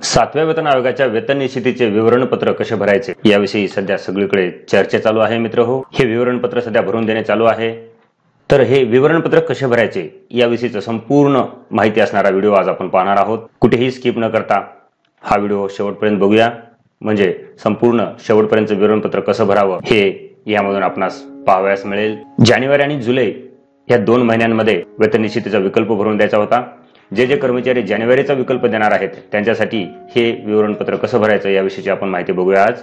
सातव्या वेतन आयोगाच्या वेतन निश्चितीचे विवरणपत्र कसे भरायचे याविषयी सध्या सगळीकडे चर्चा चालू आहे मित्रहो। हे विवरणपत्र सध्या भरून देणे चालू आहे। तर हे विवरणपत्र कसे भरायचे याविषयीचा संपूर्ण माहिती असणारा व्हिडिओ आज आपण पाहणार आहोत। कुठेही स्किप न करता हा व्हिडिओ शेवटपर्यंत बघूया, म्हणजे संपूर्ण शेवटपर्यंत विवरणपत्र कसं भरावं हे यामधून आपणास पाहावयास मिळेल। जानेवारी आणि जुलै या 2 महिन्यांमध्ये वेतन निश्चितीचा विकल्प भरून द्यायचा होता। जे कर्मचारी जानेवारीचा विकल्प देणार आहेत त्यांच्यासाठी हे विवरणपत्र कसं भरायचं याविषयीची आपण माहिती बघूया आज।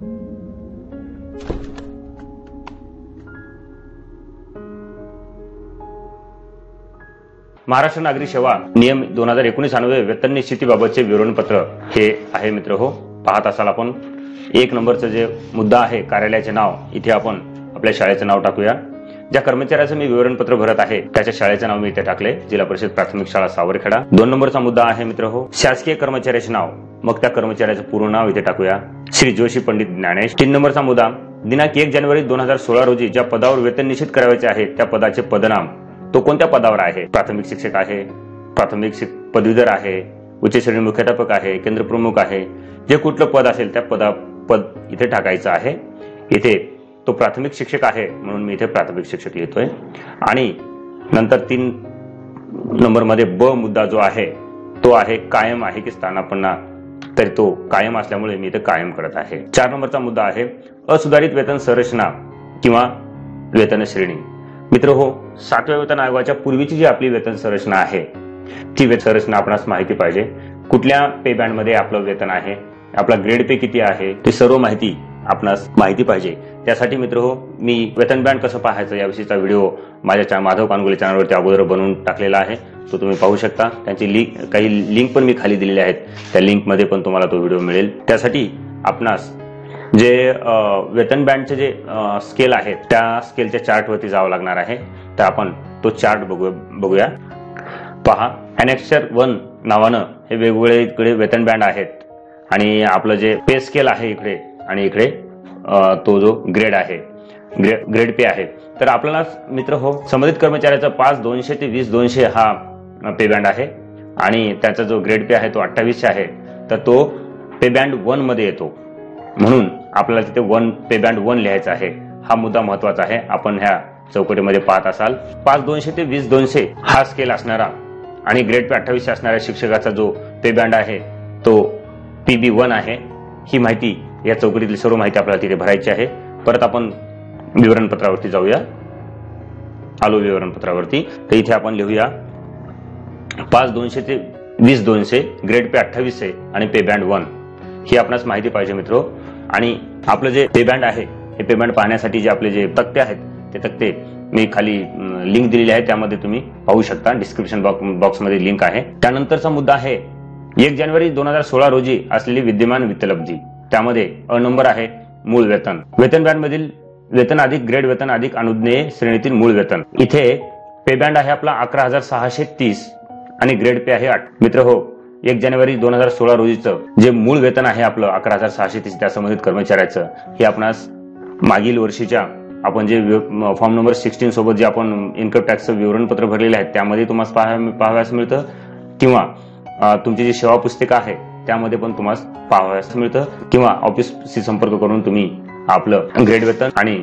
महाराष्ट्र नागरी सेवा नियम 2019 अन्वये वेतन निश्चितीबाबतचे विवरणपत्र हे आहे मित्रहो। पाहत असाल आपण 1 नंबरचं जे मुद्दा आहे कार्यालयाचे नाव, इथे आपण आपल्या शाळेचं नाव टाकूया। ज्या कर्मचाऱ्याचं मी विवरणपत्र भरत आहे त्याच्या शाळेचं नाव मी इथे टाकले, जिल्हा परिषद प्राथमिक शाळा सावरखेडा। 2 नंबरचा मुद्दा आहे मित्रहो शासकीय कर्मचाऱ्याचे नाव, मग त्या कर्मचाऱ्याचं पूर्ण नाव इथे टाकूया, श्री जोशी पंडित ज्ञानेश। 3 नंबरचा मुद्दा दिनांक 1 जानेवारी 2016 रोजी ज्या पदावर वेतन निश्चित करायचे आहे त्या पदाचे पदनाम, तो कोणत्या पदावर आहे, प्राथमिक शिक्षक आहे, प्राथमिक पदवीधर आहे, उच्च श्रेणी मुख्याध्यापक आहे, केंद्र प्रमुख आहे, जे कुठलं पद असेल त्या पद इथे टाकायचं आहे। इथे तो प्राथमिक शिक्षक आहे म्हणून मी इथे प्राथमिक शिक्षक लिहितोय। आणि नंतर 3 नंबर मध्ये ब मुद्दा जो आहे तो आहे कायम आहे की स्थानापन्न, तर तो कायम असल्यामुळे मी इथे कायम करत आहे। 4 नंबरचा मुद्दा आहे असुधारित वेतन संरचना किंवा वेतन श्रेणी। मित्रहो, 7व्या वेतन आयोगाच्या पूर्वीची जी आपली वेतन संरचना आहे ती वेतन संरचना आपणास माहिती पाहिजे। कुठल्या पे बँड मध्ये आपलं वेतन आहे, आपला ग्रेड पे किती आहे, ती सर्व माहिती आपणास माहिती पाहिजे। त्यासाठी मित्रहो मी वेतन बँड कसं पाहायचं याविषयीचा व्हिडिओ माझ्या माधव कानगुले चॅनलवरती अगोदर बनवून टाकलेला आहे, तो तुम्ही पाहू शकता। त्यांची काही लिंक पण मी खाली दिलेली आहेत, त्या लिंक मध्ये पण तुम्हाला तो व्हिडिओ मिळेल। त्यासाठी आपणास जे वेतन बँडचे जे स्केल आहेत त्या स्केलच्या चार्ट वरती जावं लागणार आहे। तर आपण तो चार्ट बघूया। पहा, अनेक्सर 1 नावानं हे वेगवेगळे इकडे वेतन बँड आहेत आणि आपलं जे पे स्केल आहे इकडे आणि इकडे तो जो ग्रेड आहे ग्रेड पे आहे। तर आपल्याला मित्र हो संबंधित कर्मचाऱ्याचा 5,200 ते 20,200 हा पे बँड आहे आणि त्याचा जो ग्रेड पे आहे तो 2800 आहे, तर तो पे बँड 1 मध्ये येतो, म्हणून आपल्याला तिथे पे बँड 1 लिहायचा आहे। हा मुद्दा महत्वाचा आहे। आपण ह्या चौकटीमध्ये पाहत असाल 5,200 ते 20,200 हा स्केल असणारा आणि ग्रेड पे 2800 असणाऱ्या शिक्षकाचा जो पे बँड आहे तो PB1 आहे। ही माहिती या चौकटीतली सर्व माहिती आपल्याला तिथे भरायची आहे। परत आपण विवरणपत्रावरती जाऊया। आलो विवरणपत्रावरती, तर इथे आपण लिहूया 5,200 ते 20,200 ग्रेड पे 2800 आणि पे बँड 1 ही आपणास माहिती पाहिजे मित्रो। आणि आपलं जे पे बँड आहे हे पे बँड पाहण्यासाठी जे आपले जे तक्ते आहेत ते तक्ते मी खाली लिंक दिलेली आहे, त्यामध्ये तुम्ही पाहू शकता। डिस्क्रिप्शन बॉक्स मध्ये लिंक आहे। त्यानंतरचा मुद्दा आहे 1 जानेवारी 2016 रोजी असलेली विद्यमान वित्तलब्धी, त्यामध्ये अ नंबर आहे मूळ वेतन। वेतन बँड मधील वेतन अधिक ग्रेड वेतन अधिक अनुज्ञेय श्रेणीतील मूळ वेतन, इथे पे बँड आहे आपला 11,630 आणि ग्रेड पे आहे 8। मित्र हो, 1 जानेवारी 2016 रोजीचं जे मूळ वेतन आहे आपलं 11,630 त्या संबंधित कर्मचाऱ्याचं, हे आपणास मागील वर्षीच्या आपण जे फॉर्म नंबर 16 सोबत जे आपण इन्कम टॅक्सचं विवरणपत्र भरलेले आहे त्यामध्ये तुम्हाला पाहावयास मिळतं, किंवा तुमची जी सेवा पुस्तिका आहे त्यामध्ये पण तुम्हाला पाहावयास मिळतं, किंवा ऑफिसशी संपर्क करून तुम्ही आपलं ग्रेड वेतन आणि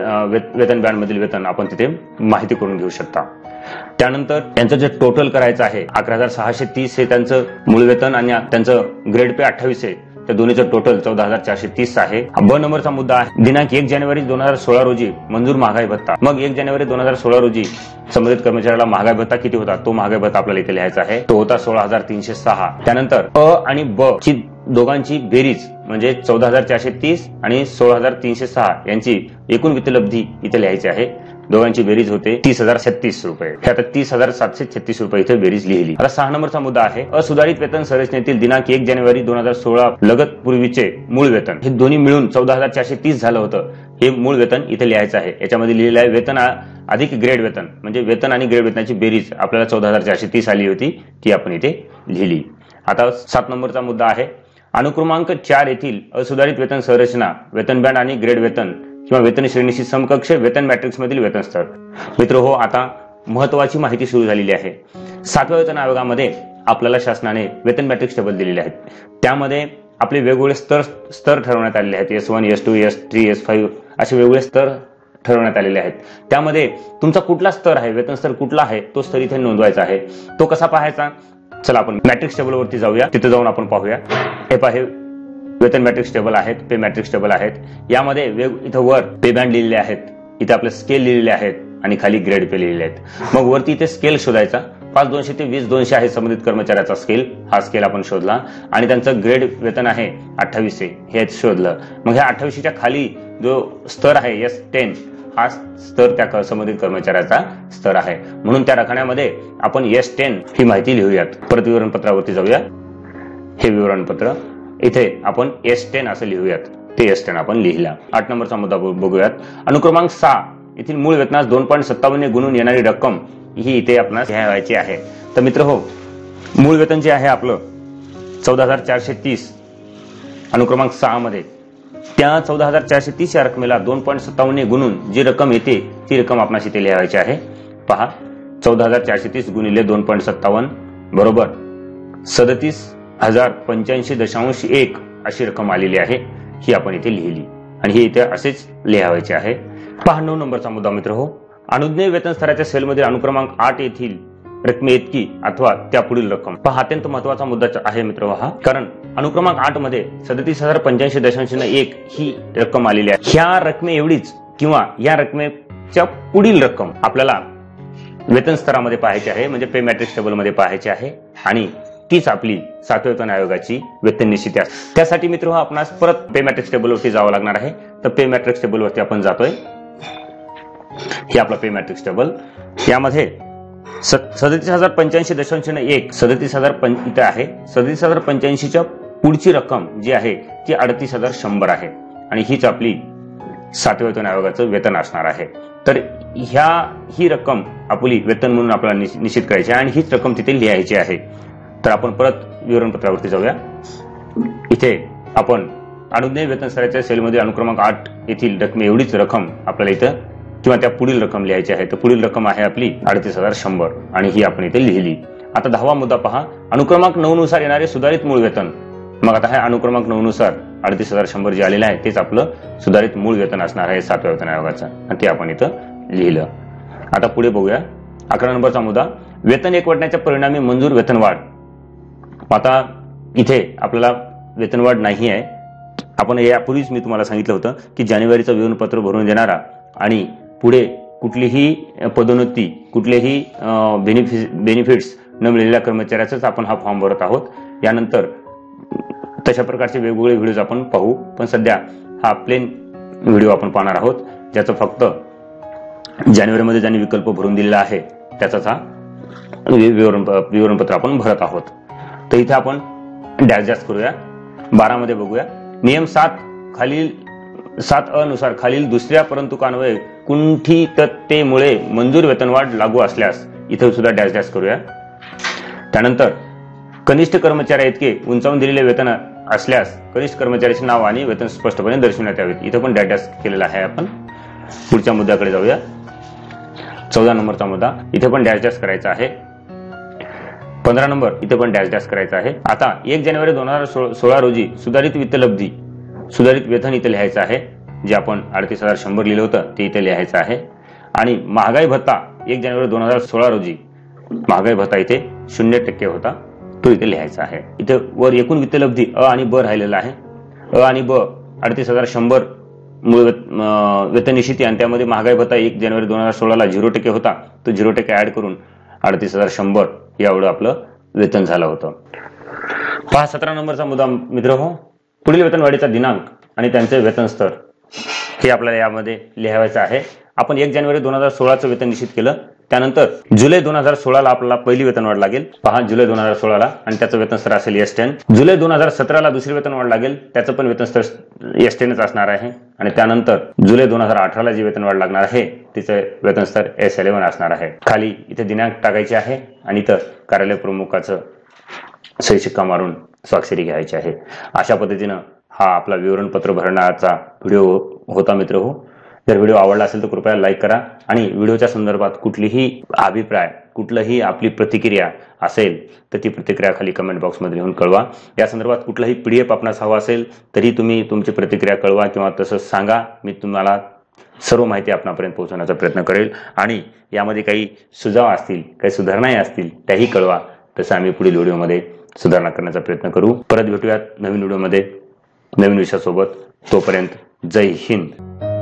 वेतन बँड मधील वेतन आपण तिथे माहिती करून घेऊ शकता। त्यानंतर त्यांचं जे टोटल करायचं आहे 11,630 हे त्यांचं मूळ वेतन आणि त्यांचं ग्रेड पे 28 आहे, त्या दोन्हीचं टोटल 14,430 आहे। ब नंबरचा मुद्दा आहे दिनांक 1 जानेवारी 2016 रोजी मंजूर महागाई भत्ता। मग 1 जानेवारी 2016 रोजी संबंधित कर्मचाऱ्याला महागाई भत्ता किती होता, तो महागाई भत्ता आपल्याला इथे लिहायचा आहे, तो होता 16,306। त्यानंतर अ आणि ब ची दोघांची बेरीज म्हणजे 14,430 आणि 16,306 यांची एकूण वित्तलब्धी इथे लिहायची आहे। दोघांची बेरीज होते 30,036 रुपये। हे आता 30,736 रुपये इथे बेरीज लिहिली। आता 6 नंबरचा मुद्दा आहे असुधारित वेतन संरचनेतील दिनांक 1 जानेवारी 2016 लगत पूर्वीचे मूळ वेतन, हे दोन्ही मिळून 14,430 झालं होतं। हे मूळ वेतन इथे लिहायचं आहे। याच्यामध्ये लिहिलेलं आहे वेतन अधिक ग्रेड वेतन, म्हणजे वेतन आणि ग्रेड वेतनाची बेरीज आपल्याला 14,430 आली होती, ती आपण इथे लिहिली। आता 7 नंबरचा मुद्दा आहे अनुक्रमांक 4 येथील असुधारित वेतन संरचना वेतन बँड आणि ग्रेड वेतन किंवा वेतन श्रेणीशी समकक्ष वेतन मॅट्रिक्स मधील वेतन स्तर। मित्र हो, आता महत्वाची माहिती सुरू झालेली आहे। 7व्या वेतन आयोगामध्ये आपल्याला शासनाने वेतन मॅट्रिक्स टेबल दिलेले आहेत। त्यामध्ये आपले वेगवेगळे स्तर ठरवण्यात आलेले आहेत। S1, S2, S3, S5 असे वेगवेगळे स्तर ठरवण्यात आलेले आहेत। त्यामध्ये तुमचा कुठला स्तर आहे, वेतन स्तर कुठला आहे, तो स्तर इथे नोंदवायचा आहे। तो कसा पाहायचा, चला आपण मॅट्रिक्स टेबल वरती जाऊया, तिथे जाऊन आपण पाहूया। हे पहा, वेतन मॅट्रिक्स टेबल आहेत, पे मॅट्रिक्स टेबल आहेत। यामध्ये इथं वर पे बँड लिहिलेले आहेत, इथे आपले स्केल लिहिलेले आहेत आणि खाली ग्रेड पे लिहिलेले आहेत। मग वरती इथे स्केल शोधायचा। 5,200 ते 20,200 आहे संबंधित कर्मचाऱ्याचा स्केल, हा स्केल आपण शोधला आणि त्यांचं ग्रेड वेतन आहे 2800 हे शोधलं। मग ह्या 2800च्या खाली जो स्तर आहे S10 हा स्तर त्या संबंधित कर्मचाऱ्याचा स्तर आहे, म्हणून त्या रकान्यामध्ये आपण S10 ही माहिती लिहूयात। परत विवरणपत्रावरती जाऊया। हे विवरणपत्र इथे आपण S10 असं लिहूयात, ते S10 आपण लिहिला। 8 नंबरचा मुद्दा बघूयात। अनुक्रमांक 6 येथील मूळ वेतनास 2.57 गुणून येणारी रक्कम ही इथे आपणास लिहायची आहे। तर मित्र हो, मूळ वेतन जे आहे आपलं 14,430 अनुक्रमांक 6 मध्ये, त्या 14,430 या रकमेला 2.57 गुणून जी रक्कम येते ती रक्कम आपणास इथे लिहायची आहे। पहा, 14,430 गुणिले 2.57 बरोबर 37,085.1 अशी रक्कम आलेली आहे, ही आपण इथे लिहिली आणि ही इथे असेच लिहायचे आहे। पहा 9 नंबरचा मुद्दा मित्र हो, अनुज्ञेय वेतन स्तराच्या सेलमधील अनुक्रमांक 8 येथील रकमेइतकी अथवा त्या पुढील रक्कम। पहा, अत्यंत महत्वाचा मुद्दा आहे मित्र हा, कारण अनुक्रमांक 8 मध्ये 37,085.1 ही रक्कम आलेली आहे। ह्या रकमे एवढीच किंवा या रकमेच्या पुढील रक्कम आपल्याला वेतन स्तरामध्ये पाहायची आहे, म्हणजे पे मॅट्रिक्स टेबल मध्ये पाहायची आहे आणि तीच आपली 7व्या वेतन आयोगाची वेतन निश्चिती आहे। त्यासाठी मित्र हो, आपणास परत पे मॅट्रिक्स टेबल वरती जावं लागणार आहे। तर पे मॅट्रिक्स टेबल वरती आपण जातोय। हे आपला पे मॅट्रिक्स टेबल, यामध्ये 37,085.1 37,000 इथे आहे। 37,085च्या पुढची रक्कम जी आहे ती 38,100 आहे आणि हीच आपली 7व्या वेतन आयोगाचं वेतन असणार आहे। तर ही रक्कम आपली वेतन म्हणून आपल्याला निश्चित करायची आहे आणि हीच रक्कम तिथे लिहायची आहे। तर आपण परत विवरणपत्रावरती जाऊया। इथे आपण अनुज्ञेय वेतन स्तराच्या सेलमध्ये अनुक्रमांक 8 येथील रकमे एवढीच रक्कम आपल्याला इथं किंवा त्या पुढील रक्कम लिहायची आहे। तर पुढील रक्कम आहे आपली 38,100 आणि ही आपण इथे लिहिली। आता 10वा मुद्दा पहा, अनुक्रमांक 9 नुसार येणारे सुधारित मूळ वेतन। मग आता हे अनुक्रमांक 9 नुसार 38,100 जे आलेलं आहे तेच आपलं सुधारित मूळ वेतन असणार आहे 7व्या वेतन आयोगाचं, आणि ते आपण इथं लिहिलं। आता पुढे बघूया 11 नंबरचा मुद्दा, वेतन एकवटण्याच्या परिणामी मंजूर वेतनवाढ। आता इथे आपल्याला वेतनवाढ नाही आहे। आपण यापूर्वीच मी तुम्हाला सांगितलं होतं की जानेवारीचं विवरणपत्र भरून देणारा आणि पुढे कुठलीही पदोन्नती, कुठलेही बेनिफिट्स न मिळालेल्या कर्मचाऱ्याचाच आपण हा फॉर्म भरत आहोत। यानंतर तशा प्रकारचे वेगवेगळे व्हिडिओज आपण पाहू, पण सध्या हा प्लेन व्हिडिओ आपण पाहणार आहोत, ज्याचं फक्त जानेवारीमध्ये ज्यांनी विकल्प भरून दिलेला आहे त्याचाच हा विवरणपत्र आपण भरत आहोत। तर इथे आपण डॅश डॅश करूया। 12 मध्ये बघूया, नियम 7 अ नुसार खालील दुसऱ्या परंतुकान्वये कुंठिततेमुळे मंजूर वेतनवाढ लागू असल्यास, इथे सुद्धा डॅश डॅश करूया। त्यानंतर कनिष्ठ कर्मचारी इतके उंचावून दिलेले वेतन असल्यास कनिष्ठ कर्मचाऱ्याचे नाव आणि वेतन स्पष्टपणे दर्शविण्यात यावेत, इथे पण डॅश डॅश केलेला आहे। आपण पुढच्या मुद्द्याकडे जाऊया। 14 नंबरचा मुद्दा, इथे पण डॅश डॅश करायचा आहे। 15 नंबर, इथे पण डॅश डॅश करायचा आहे। आता 1 जानेवारी 2016 रोजी सुधारित वित्तलब्धी, सुधारित वेतन इथे लिहायचं आहे, जे आपण 38,100 लिहिलं होतं ते इथे लिहायचं आहे। आणि महागाई भत्ता 1 जानेवारी 2016 रोजी महागाई भत्ता इथे 0% होता, तो इथे लिहायचा आहे। इथे वर एकूण वित्तलब्धी अ आणि ब राहिलेला आहे। अ आणि ब 38,100 मूळ वेतन निश्चिती आणि त्यामध्ये महागाई भत्ता 1 जानेवारी 2016 ला 0% होता, तो 0% ऍड करून 38,100 एवढं आपलं वेतन झालं होतं। पहा 17 नंबरचा मुद्दा मित्र हो, पुढील वेतनवाढीचा दिनांक आणि त्यांचे वेतन स्तर हे आपल्याला यामध्ये लिहायचं आहे। आपण 1 जानेवारी 2016चं वेतन निश्चित केलं, त्यानंतर जुलै 2016 ला आपल्याला पहिली वेतनवाढ लागेल। पहा जुलै 2016 ला, आणि त्याचं वेतन स्तर असेल S10। जुलै 2017 ला दुसरी वेतनवाढ लागेल, त्याचं पण वेतन स्तर S10च असणार आहे। आणि त्यानंतर जुलै 2018 ला जी वेतनवाढ लागणार आहे तिचं वेतन स्तर S11 असणार आहे। खाली इथे दिनांक टाकायचे आहे आणि इथं कार्यालय प्रमुखाचं सही शिक्का मारून स्वाक्षरी घ्यायची आहे। अशा पद्धतीनं हा आपला विवरणपत्र भरण्याचा व्हिडिओ होता मित्र हो। जर व्हिडिओ आवडला असेल तर कृपया लाईक करा आणि व्हिडिओच्या संदर्भात कुठलीही अभिप्राय कुठलंही आपली प्रतिक्रिया असेल तर ती प्रतिक्रिया खाली कमेंट बॉक्समध्ये लिहून कळवा. या संदर्भात कुठलाही PDF आपणास हवा असेल तरी तुम्ही तुमची प्रतिक्रिया कळवा किंवा तसं सांगा. मी तुम्हाला सर्व माहिती आपणापर्यंत पोहोचवण्याचा प्रयत्न करेल आणि यामध्ये काही सुझाव असतील, काही सुधारणाही असतील त्याही कळवा. तसं आम्ही पुढील व्हिडिओमध्ये सुधारणा करण्याचा प्रयत्न करू. परत भेटूयात नवीन व्हिडिओमध्ये नवीन विषयासोबत. तोपर्यंत जय हिंद.